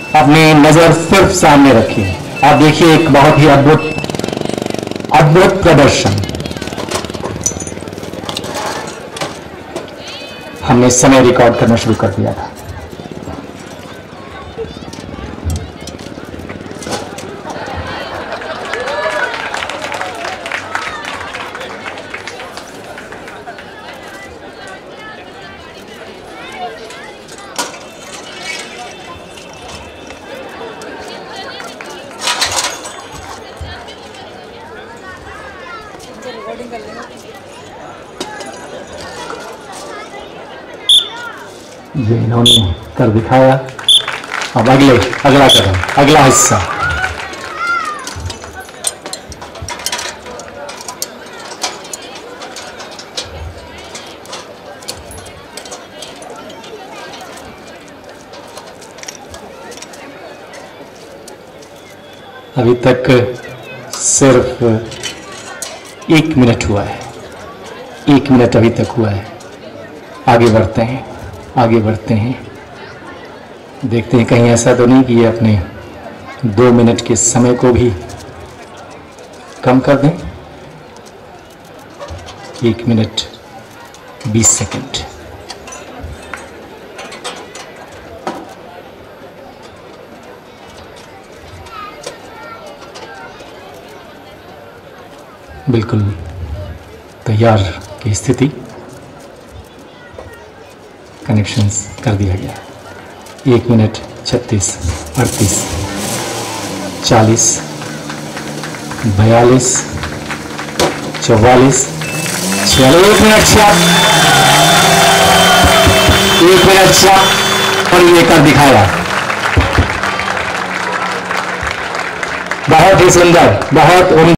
अपनी नजर सिर्फ सामने रखिए। आप देखिए एक बहुत ही अद्भुत अद्भुत प्रदर्शन। हमने समय रिकॉर्ड करना शुरू कर दिया था। ये इन्होंने कर दिखाया। अब अगला कदम, अगला हिस्सा। अभी तक सिर्फ 1 मिनट हुआ है। 1 मिनट अभी तक हुआ है। आगे बढ़ते हैं, आगे बढ़ते हैं। देखते हैं कहीं ऐसा तो नहीं कि ये अपने 2 मिनट के समय को भी कम कर दें। 1 मिनट 20 सेकंड। बिल्कुल तैयार की स्थिति। कनेक्शंस कर दिया गया। 1 मिनट 36, 38, 40, 42, 44, 1 मिनट 1 मिनट और ये कर दिखाया। बहुत ही सुंदर, बहुत